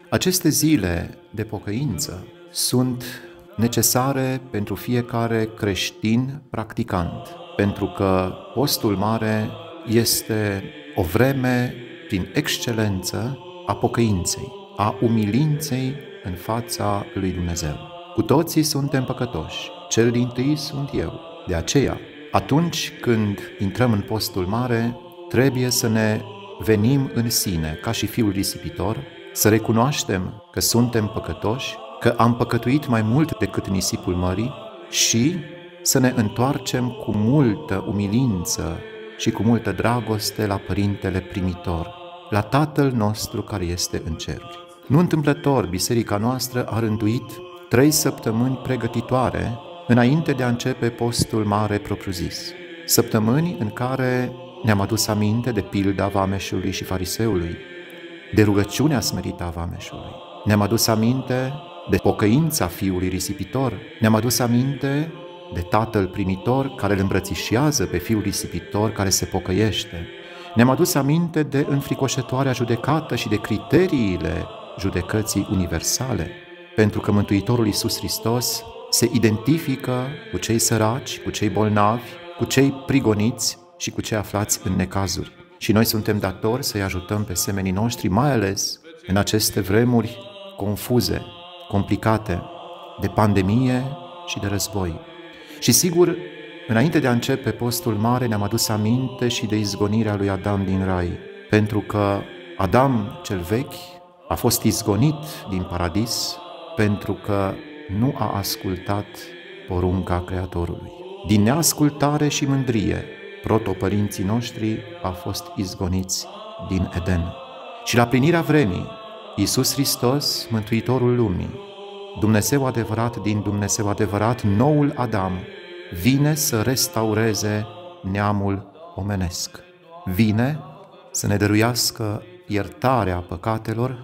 Aceste zile de pocăință sunt necesare pentru fiecare creștin practicant, pentru că postul mare este o vreme prin excelență a pocăinței, a umilinței în fața lui Dumnezeu. Cu toții suntem păcătoși, cel dintâi sunt eu. De aceea, atunci când intrăm în postul mare, trebuie să ne venim în sine, ca și fiul risipitor, să recunoaștem că suntem păcătoși, că am păcătuit mai mult decât nisipul mării și să ne întoarcem cu multă umilință și cu multă dragoste la Părintele Primitor, la Tatăl nostru care este în ceruri. Nu întâmplător, biserica noastră a rânduit 3 săptămâni pregătitoare înainte de a începe postul mare propriu-zis. Săptămâni în care ne-am adus aminte de pilda vameșului și fariseului, de rugăciunea smerită a vameșului. Ne-am adus aminte de pocăința fiului risipitor. Ne-am adus aminte de Tatăl Primitor care îl îmbrățișează pe fiul risipitor care se pocăiește. Ne-am adus aminte de înfricoșătoarea judecată și de criteriile judecății universale, pentru că Mântuitorul Iisus Hristos se identifică cu cei săraci, cu cei bolnavi, cu cei prigoniți și cu cei aflați în necazuri. Și noi suntem datori să-i ajutăm pe semenii noștri, mai ales în aceste vremuri confuze, complicate, de pandemie și de război. Și sigur, înainte de a începe postul mare, ne-am adus aminte și de izgonirea lui Adam din rai, pentru că Adam cel vechi a fost izgonit din paradis pentru că nu a ascultat porunca Creatorului. Din neascultare și mândrie, protopărinții noștri au fost izgoniți din Eden. Și la plinirea vremii, Iisus Hristos, Mântuitorul lumii, Dumnezeu adevărat din Dumnezeu adevărat, noul Adam, vine să restaureze neamul omenesc. Vine să ne dăruiască iertarea păcatelor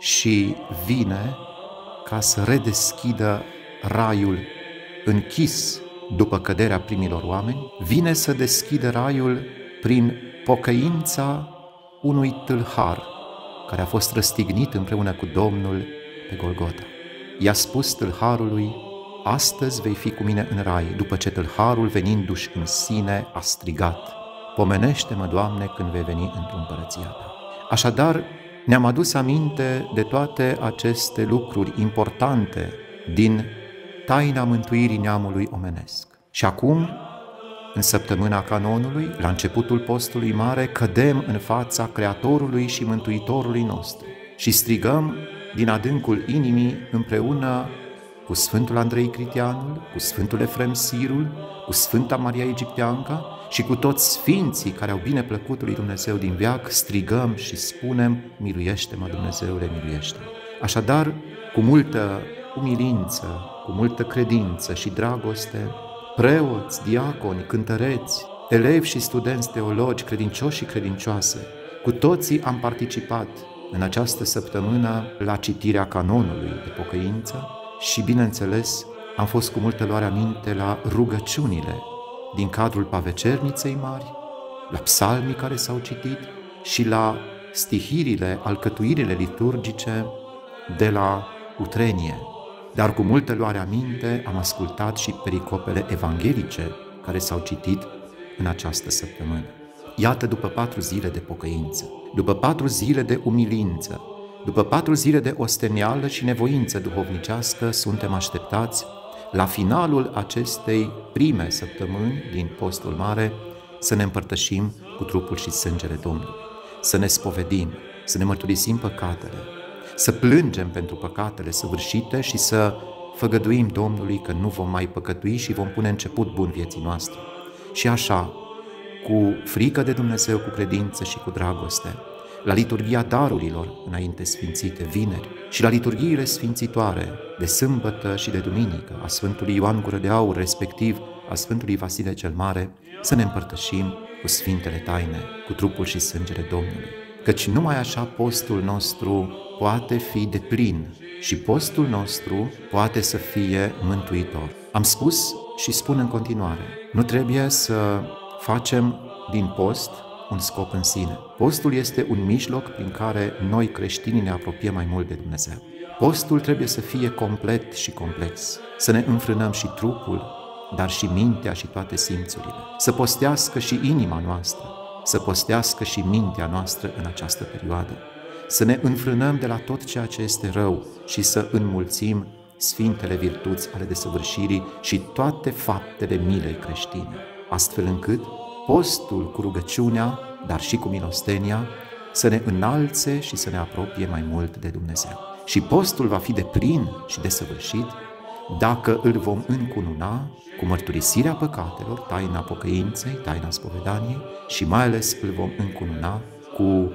și vine ca să redeschidă raiul închis după căderea primilor oameni, vine să deschidă raiul prin pocăința unui tâlhar care a fost răstignit împreună cu Domnul pe Golgota. I-a spus tâlharului: astăzi vei fi cu mine în rai, după ce tâlharul, venindu-și în sine, a strigat: pomenește-mă, Doamne, când vei veni într-o împărăția ta. Așadar, ne-am adus aminte de toate aceste lucruri importante din taina mântuirii neamului omenesc. Și acum, în săptămâna canonului, la începutul postului mare, cădem în fața Creatorului și Mântuitorului nostru și strigăm din adâncul inimii împreună cu Sfântul Andrei Critianul, cu Sfântul Efrem Sirul, cu Sfânta Maria Egipteanca și cu toți sfinții care au bine plăcut lui Dumnezeu din veac, strigăm și spunem: miluiește-mă, Dumnezeule, miluiește-mă. Așadar, cu multă umilință, cu multă credință și dragoste, preoți, diaconi, cântăreți, elevi și studenți teologi, credincioși și credincioase, cu toții am participat în această săptămână la citirea canonului de pocăință și, bineînțeles, am fost cu multă luare aminte la rugăciunile din cadrul Pavecerniței Mari, la psalmii care s-au citit și la stihirile, alcătuirile liturgice de la utrenie. Dar cu multă luare aminte am ascultat și pericopele evanghelice care s-au citit în această săptămână. Iată, după 4 zile de pocăință, după 4 zile de umilință, după 4 zile de ostenială și nevoință duhovnicească, suntem așteptați la finalul acestei prime săptămâni din postul mare să ne împărtășim cu trupul și sângele Domnului, să ne spovedim, să ne mărturisim păcatele, să plângem pentru păcatele săvârșite și să făgăduim Domnului că nu vom mai păcătui și vom pune început bun vieții noastre. Și așa, cu frică de Dumnezeu, cu credință și cu dragoste, la liturghia darurilor înainte sfințite vineri și la liturghiile sfințitoare de sâmbătă și de duminică a Sfântului Ioan Gură de Aur, respectiv a Sfântului Vasile cel Mare, să ne împărtășim cu sfintele taine, cu trupul și sângele Domnului. Căci numai așa postul nostru poate fi deplin și postul nostru poate să fie mântuitor. Am spus și spun în continuare, nu trebuie să facem din post un scop în sine. Postul este un mijloc prin care noi creștinii ne apropiem mai mult de Dumnezeu. Postul trebuie să fie complet și complex, să ne înfrânăm și trupul, dar și mintea și toate simțurile, să postească și inima noastră, să postească și mintea noastră în această perioadă, să ne înfrânăm de la tot ceea ce este rău și să înmulțim sfintele virtuți ale desăvârșirii și toate faptele milei creștine, astfel încât postul cu rugăciunea, dar și cu milostenia, să ne înalțe și să ne apropie mai mult de Dumnezeu. Și postul va fi deplin și desăvârșit dacă îl vom încununa cu mărturisirea păcatelor, taina pocăinței, taina spovedaniei și mai ales îl vom încununa cu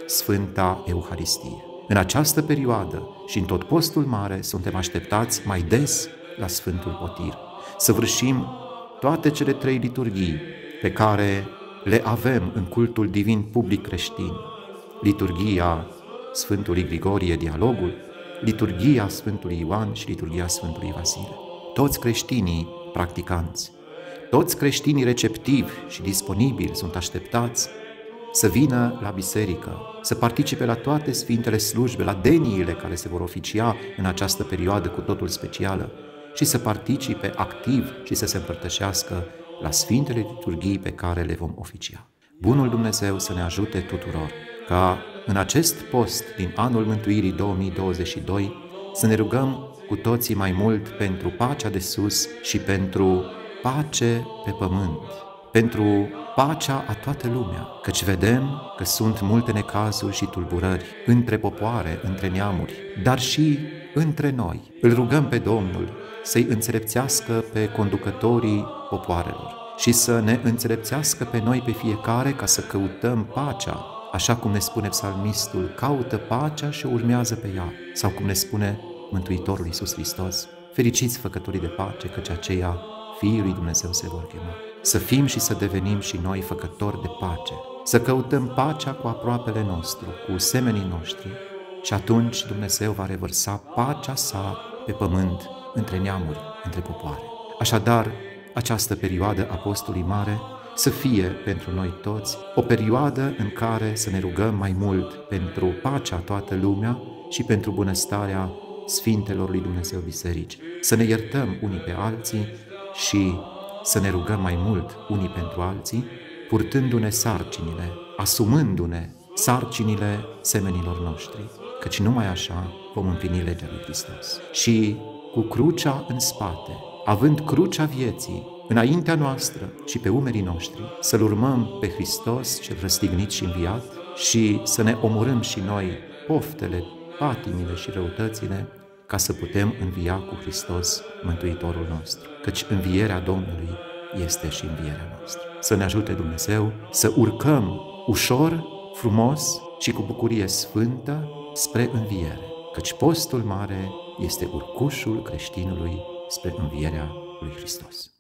Sfânta Euharistie. În această perioadă și în tot postul mare suntem așteptați mai des la Sfântul Potir, să vârșim toate cele 3 liturghii pe care le avem în cultul divin public creștin: liturghia Sfântului Grigorie, dialogul, liturghia Sfântului Ioan și liturghia Sfântului Vasile. Toți creștinii practicanți, toți creștinii receptivi și disponibili sunt așteptați să vină la biserică, să participe la toate sfintele slujbe, la deniile care se vor oficia în această perioadă cu totul specială și să participe activ și să se împărtășească la sfintele liturghii pe care le vom oficia. Bunul Dumnezeu să ne ajute tuturor ca în acest post din anul mântuirii 2022 să ne rugăm cu toții mai mult pentru pacea de sus și pentru pace pe pământ, pentru pacea a toată lumea, căci vedem că sunt multe necazuri și tulburări între popoare, între neamuri, dar și între noi. Îl rugăm pe Domnul să-i înțelepțească pe conducătorii popoarelor și să ne înțelepțească pe noi pe fiecare ca să căutăm pacea, așa cum ne spune psalmistul: caută pacea și o urmează pe ea, sau cum ne spune Mântuitorul Iisus Hristos: fericiți făcătorii de pace, căci aceia Fiii lui Dumnezeu se vor chema. Să fim și să devenim și noi făcători de pace, să căutăm pacea cu aproapele nostru, cu semenii noștri, și atunci Dumnezeu va revărsa pacea sa pe pământ, între neamuri, între popoare. Așadar, această perioadă a postului mare să fie pentru noi toți o perioadă în care să ne rugăm mai mult pentru pacea toată lumea și pentru bunăstarea Sfintelor lui Dumnezeu Biserici. Să ne iertăm unii pe alții și să ne rugăm mai mult unii pentru alții, purtându-ne sarcinile, asumându-ne sarcinile semenilor noștri, căci numai așa vom împlini legea lui Hristos. Și cu crucea în spate, având crucea vieții înaintea noastră și pe umerii noștri, să-L urmăm pe Hristos cel răstignit și înviat și să ne omorâm și noi poftele, patimile și răutățile, ca să putem învia cu Hristos Mântuitorul nostru, căci învierea Domnului este și învierea noastră. Să ne ajute Dumnezeu să urcăm ușor, frumos și cu bucurie sfântă spre înviere, căci postul mare este urcușul creștinului spre învierea lui Hristos.